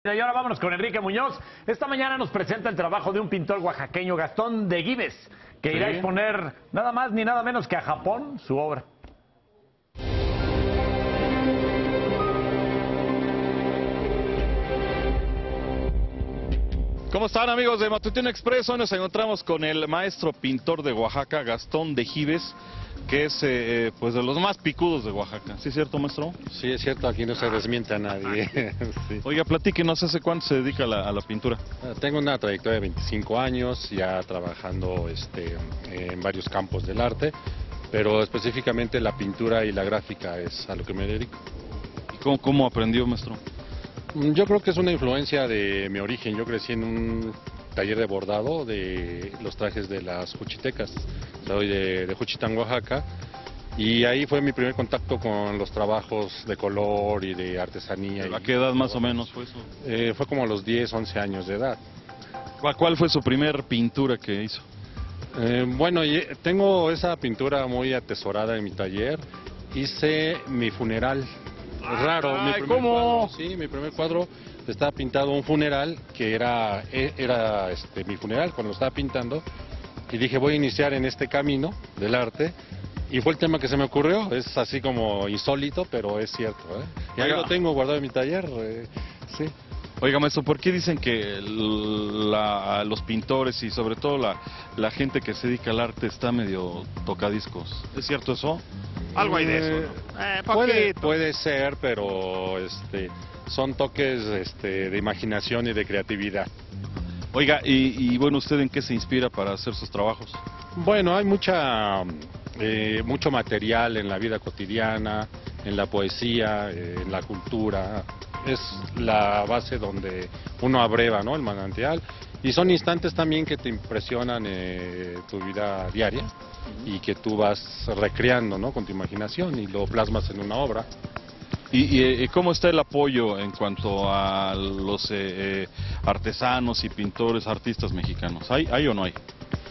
Y ahora vámonos con Enrique Muñoz. Esta mañana nos presenta el trabajo de un pintor oaxaqueño, Gastón de Gives, que irá a exponer nada más ni nada menos que a Japón su obra. ¿Cómo están, amigos de Matutino Express? Hoy nos encontramos con el maestro pintor de Oaxaca, Gastón de Gives, que es pues de los más picudos de Oaxaca. ¿Sí es cierto, maestro? Sí, es cierto, aquí no se desmiente a nadie. Sí. Oiga, platíquenos, ¿hace cuánto se dedica a la pintura? Tengo una trayectoria de 25 años, ya trabajando en varios campos del arte, pero específicamente la pintura y la gráfica es a lo que me dedico. ¿Y cómo aprendió, maestro? Yo creo que es una influencia de mi origen. Yo crecí en un taller de bordado de los trajes de las juchitecas. Soy de Juchitán, Oaxaca, y ahí fue mi primer contacto con los trabajos de color y de artesanía. ¿A qué edad más o menos fue eso? Fue como a los 10, 11 años de edad. ¿Cuál fue su primer pintura que hizo? Bueno, tengo esa pintura muy atesorada en mi taller. Hice mi funeral. Raro, mi primer ¿cómo? cuadro, sí, mi primer cuadro estaba pintado un funeral que era mi funeral cuando lo estaba pintando, y dije voy a iniciar en este camino del arte, y fue el tema que se me ocurrió. Es así como insólito, pero es cierto, y ahí lo tengo guardado en mi taller, sí. Oiga, maestro, ¿por qué dicen que los pintores y sobre todo la gente que se dedica al arte está medio tocadiscos? ¿Es cierto eso? Algo hay de eso, ¿no? Puede ser, pero son toques de imaginación y de creatividad. Oiga, y bueno, ¿usted en qué se inspira para hacer sus trabajos? Bueno, hay mucho material en la vida cotidiana, en la poesía, en la cultura. Es la base donde uno abreva, ¿no?, el manantial, y son instantes también que te impresionan tu vida diaria y que tú vas recreando, ¿no?, con tu imaginación, y lo plasmas en una obra. ¿Y cómo está el apoyo en cuanto a los artesanos y pintores, artistas mexicanos? ¿Hay o no hay?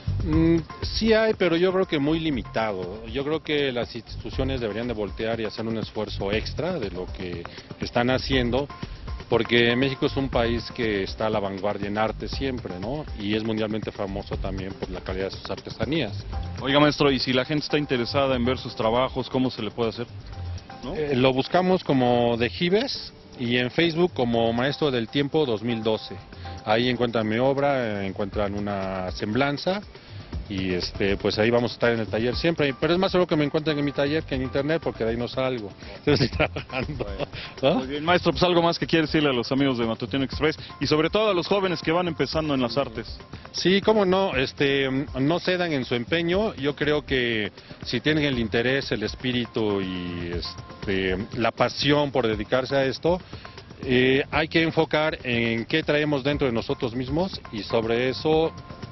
Sí hay, pero yo creo que muy limitado. Yo creo que las instituciones deberían de voltear y hacer un esfuerzo extra de lo que están haciendo, porque México es un país que está a la vanguardia en arte siempre, ¿no? Y es mundialmente famoso también por la calidad de sus artesanías. Oiga, maestro, y si la gente está interesada en ver sus trabajos, ¿cómo se le puede hacer? ¿No? Lo buscamos como de Gives, y en Facebook como Maestro del Tiempo 2012. Ahí encuentran mi obra, encuentran una semblanza, y pues ahí vamos a estar en el taller siempre, pero es más seguro que me encuentren en mi taller que en internet, porque de ahí no salgo. Estoy trabajando, ¿no? Muy bien, maestro, pues algo más que quiere decirle a los amigos de Matutino Express y sobre todo a los jóvenes que van empezando en las artes. Sí, cómo no, no cedan en su empeño. Yo creo que si tienen el interés, el espíritu y la pasión por dedicarse a esto, hay que enfocar en qué traemos dentro de nosotros mismos, y sobre eso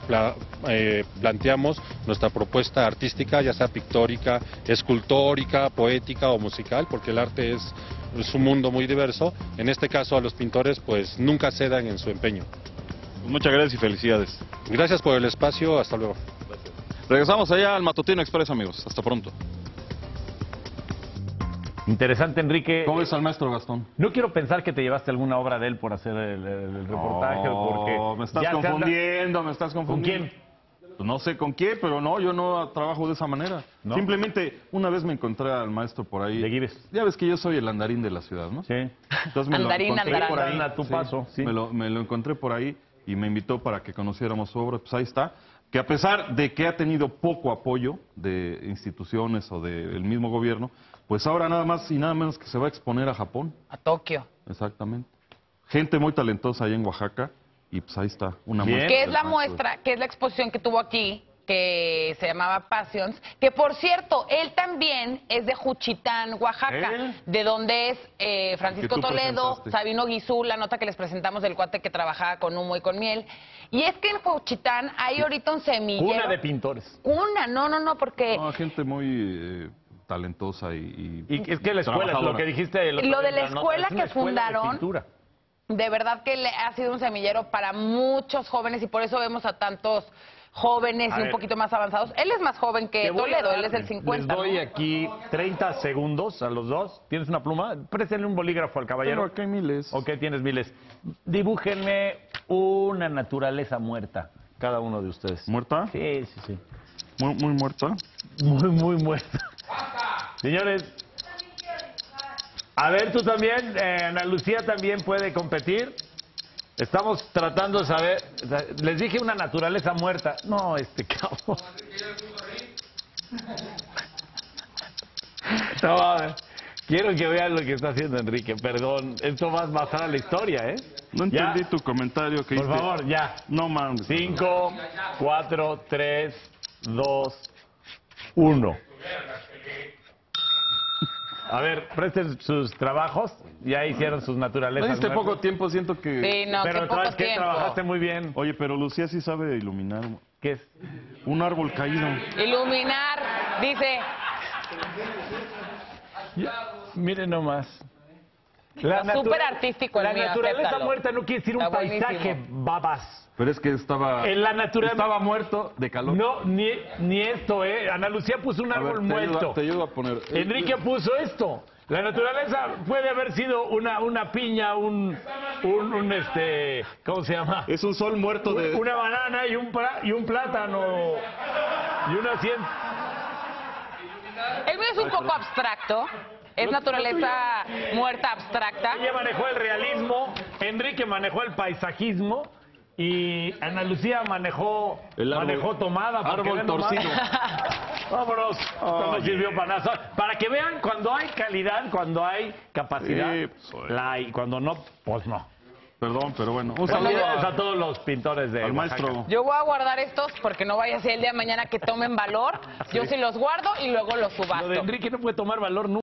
planteamos nuestra propuesta artística, ya sea pictórica, escultórica, poética o musical, porque el arte es un mundo muy diverso. En este caso, a los pintores pues nunca cedan en su empeño. Muchas gracias y felicidades. Gracias por el espacio, hasta luego. Regresamos allá al Matutino Express, amigos. Hasta pronto. Interesante, Enrique. ¿Cómo ves al maestro Gastón? No quiero pensar que te llevaste alguna obra de él por hacer el reportaje, porque me estás confundiendo, me estás confundiendo. ¿Con quién? Pues no sé con quién, pero no, yo no trabajo de esa manera. ¿No? Simplemente una vez me encontré al maestro por ahí. De Gives. Ya ves que yo soy el andarín de la ciudad, ¿no? Sí. Entonces me Andarín, lo encontré por ahí. Anda a tu paso, sí. Me lo encontré por ahí y me invitó para que conociéramos su obra. Pues ahí está. Que a pesar de que ha tenido poco apoyo de instituciones o del mismo gobierno, pues ahora nada más y nada menos que se va a exponer a Japón. A Tokio. Exactamente. Gente muy talentosa ahí en Oaxaca, y pues ahí está, una muestra. ¿Qué es del la maestro. muestra, qué es la exposición que tuvo aquí, que se llamaba Passions? Que por cierto, él también es de Juchitán, Oaxaca, de donde es Francisco Que tú Toledo, presentaste. Sabino Guizú, la nota que les presentamos del cuate que trabajaba con humo y con miel. Y es que en Juchitán hay ahorita un semillero. Una de pintores. No, porque... No, gente muy talentosa y Y es que la escuela, es lo que dijiste. Lo de la escuela es una que fundaron, de pintura. de verdad que ha sido un semillero para muchos jóvenes, y por eso vemos a tantos jóvenes A y un ver. poquito más avanzados. Él es más joven que Te voy a Toledo, dar- él es del 50. Les doy ¿no? aquí 30 segundos a los dos. ¿Tienes una pluma? Préstenle un bolígrafo al Pero caballero. acá hay miles. Ok, tienes miles. Dibújenme una naturaleza muerta, cada uno de ustedes. ¿Muerta? Sí, sí, sí. Muy muerta. Muy, muy muerta. Señores, a ver, tú también, Ana Lucía también puede competir. Estamos tratando de saber, les dije una naturaleza muerta. No, cabrón. No, mames. Quiero que vean lo que está haciendo Enrique, perdón. Esto va a pasar a la historia, ¿eh? No Ya. entendí tu comentario que Por dice. favor, ya. No mames. 5, 4, 3, 2, 1. A ver, presten sus trabajos. Ya hicieron sus No naturalezas. diste muertas. poco tiempo, siento que... Sí, no, Pero qué poco ¿sabes qué? tiempo. Trabajaste muy bien. Oye, pero Lucía sí sabe iluminar. ¿Qué es? Un árbol caído. Iluminar, dice, Miren nomás. súper artístico el La mío, naturaleza acéptalo. muerta no quiere decir un Está paisaje, buenísimo. babas. Pero es que estaba... En la naturaleza... Estaba muerto de calor. No, ni esto, ¿eh? Ana Lucía puso un A ver, árbol te ayudo- muerto. te ayudo a poner... Enrique puso esto. La naturaleza puede haber sido una piña, ¿cómo se llama? Es un sol muerto de... Una banana y un plátano y una cien. el mío es un poco abstracto, es naturaleza muerta abstracta. Ella manejó el realismo, Enrique manejó el paisajismo y Ana Lucía manejó tomada. para que Árbol vean nomás. torcido. Vámonos, esto no sirvió para nada. Para que vean cuando hay calidad, cuando hay capacidad, Sí, pues, la hay. Cuando no, pues no. Perdón, pero bueno. Un saludo Felicidades a- a todos los pintores de al Oaxaca. maestro. Yo voy a guardar estos porque no vaya a ser el día de mañana que tomen valor. Yo sí los guardo y luego los Lo de subasto. Enrique no puede tomar valor nunca.